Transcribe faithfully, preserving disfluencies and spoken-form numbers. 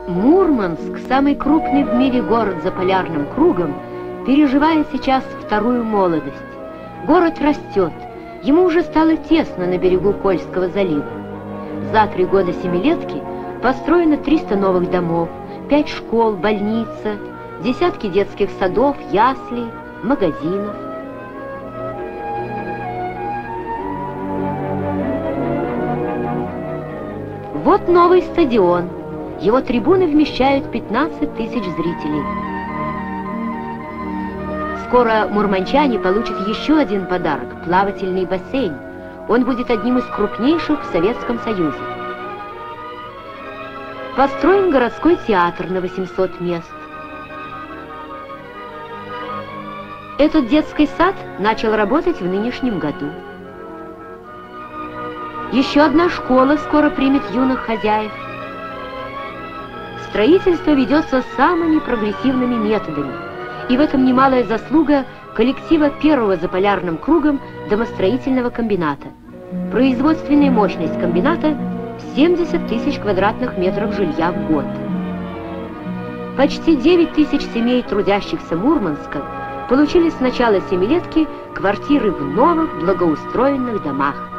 Мурманск, самый крупный в мире город за полярным кругом, переживает сейчас вторую молодость. Город растет, ему уже стало тесно на берегу Кольского залива. За три года семилетки построено триста новых домов, пять школ, больница, десятки детских садов, яслей, магазинов. Вот новый стадион. Его трибуны вмещают пятнадцать тысяч зрителей. Скоро мурманчане получат еще один подарок – плавательный бассейн. Он будет одним из крупнейших в Советском Союзе. Построен городской театр на восемьсот мест. Этот детский сад начал работать в нынешнем году. Еще одна школа скоро примет юных хозяев. Строительство ведется самыми прогрессивными методами, и в этом немалая заслуга коллектива первого за полярным кругом домостроительного комбината. Производственная мощность комбината – семьдесят тысяч квадратных метров жилья в год. Почти девять тысяч семей трудящихся Мурманска получили с начала семилетки квартиры в новых благоустроенных домах.